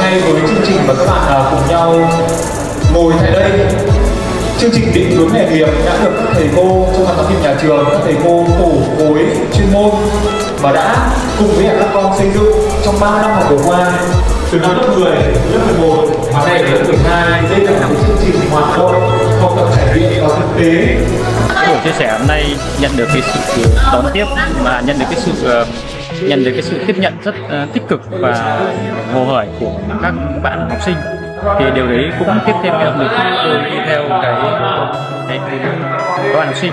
nay với chương trình và các bạn cùng nhau ngồi tại đây. Chương trình định hướng nghề nghiệp đã được các thầy cô trong ban giám hiệu nhà trường, các thầy cô tổ khối chuyên môn và đã cùng với các con xây dựng trong 3 năm học vừa qua, từ năm lớp 10, lớp 11 và nay đến lớp 12. Đây là một chương trình hoạt động học tập trải nghiệm và thực tế. Buổi chia sẻ hôm nay nhận được cái sự đón tiếp và nhận được cái sự tiếp nhận rất tích cực và hồ hởi của các bạn học sinh, thì điều đấy cũng tiếp thêm cái động lực tôi đi theo các bạn học sinh.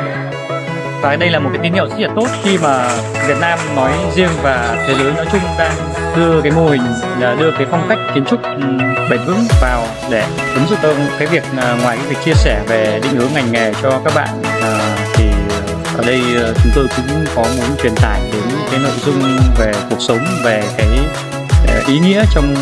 Và đây là một cái tín hiệu rất là tốt khi mà Việt Nam nói riêng và thế giới nói chung đang đưa cái mô hình, đưa cái phong cách kiến trúc bền vững vào để ứng dụng cái việc ngoài cái việc chia sẻ về định hướng ngành nghề cho các bạn, thì ở đây chúng tôi cũng có muốn truyền tải đến cái nội dung về cuộc sống, về cái ý nghĩa trong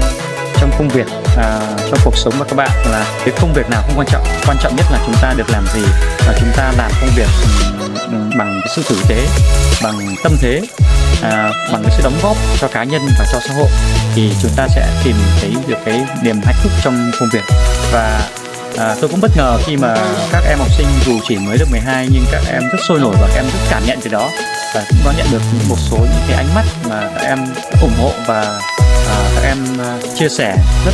công việc, trong cuộc sống của các bạn, là cái công việc nào không quan trọng nhất là chúng ta được làm gì, và chúng ta làm công việc bằng cái sự tử tế, bằng tâm thế, bằng cái sự đóng góp cho cá nhân và cho xã hội, thì chúng ta sẽ tìm thấy được cái niềm hạnh phúc trong công việc. Và tôi cũng bất ngờ khi mà các em học sinh dù chỉ mới lớp 12 nhưng các em rất sôi nổi và các em rất cảm nhận từ đó, và cũng có nhận được một số những cái ánh mắt mà các em ủng hộ và các em chia sẻ rất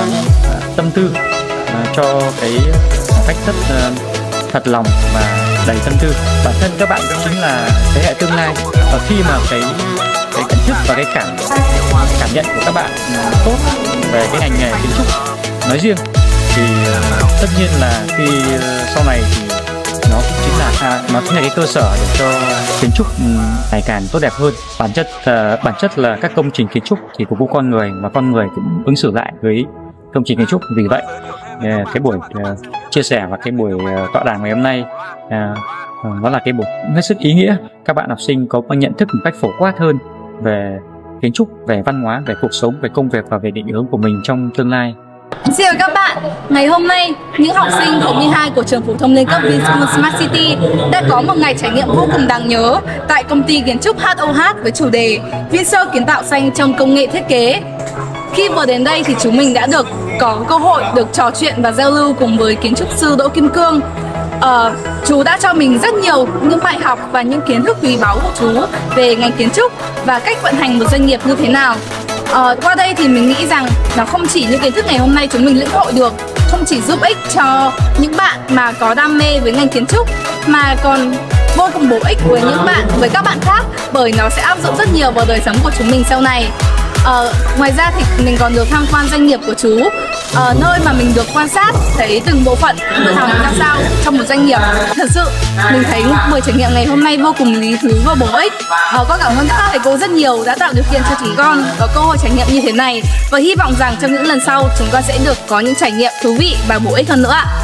tâm tư cho cái cách rất thật lòng và đầy tâm tư. Bản thân các bạn cũng chính là thế hệ tương lai, và khi mà cái nhận thức và cái cảm nhận của các bạn tốt về cái ngành nghề kiến trúc nói riêng, thì tất nhiên là khi sau này thì nó cũng chính là cái cơ sở để cho kiến trúc ngày càng tốt đẹp hơn. Bản chất là các công trình kiến trúc thì phục vụ con người, và con người cũng ứng xử lại với công trình kiến trúc. Vì vậy cái buổi chia sẻ và cái buổi tọa đàm ngày hôm nay nó là cái buổi hết sức ý nghĩa. Các bạn học sinh có nhận thức một cách phổ quát hơn về kiến trúc, về văn hóa, về cuộc sống, về công việc và về định hướng của mình trong tương lai. Xin chào các bạn, ngày hôm nay những học sinh khối 12 của trường phổ thông liên cấp Vinsoul Smart City đã có một ngày trải nghiệm vô cùng đáng nhớ tại công ty kiến trúc HOH với chủ đề Vinsoul kiến tạo xanh trong công nghệ thiết kế. Khi vừa đến đây thì chúng mình đã có cơ hội được trò chuyện và giao lưu cùng với kiến trúc sư Đỗ Kim Cương. Chú đã cho mình rất nhiều những bài học và những kiến thức quý báu của chú về ngành kiến trúc và cách vận hành một doanh nghiệp như thế nào. Qua đây thì mình nghĩ rằng nó không chỉ những kiến thức ngày hôm nay chúng mình lĩnh hội được, không chỉ giúp ích cho những bạn mà có đam mê với ngành kiến trúc, mà còn vô cùng bổ ích với các bạn khác, bởi nó sẽ áp dụng rất nhiều vào đời sống của chúng mình sau này. Ngoài ra thì mình còn được tham quan doanh nghiệp của chú, nơi mà mình được quan sát thấy từng bộ phận tự hào ra sao trong một doanh nghiệp. Thật sự mình thấy buổi trải nghiệm ngày hôm nay vô cùng lý thú và bổ ích. Con cảm ơn các thầy cô rất nhiều đã tạo điều kiện cho chúng con có cơ hội trải nghiệm như thế này, và hy vọng rằng trong những lần sau chúng con sẽ được có những trải nghiệm thú vị và bổ ích hơn nữa.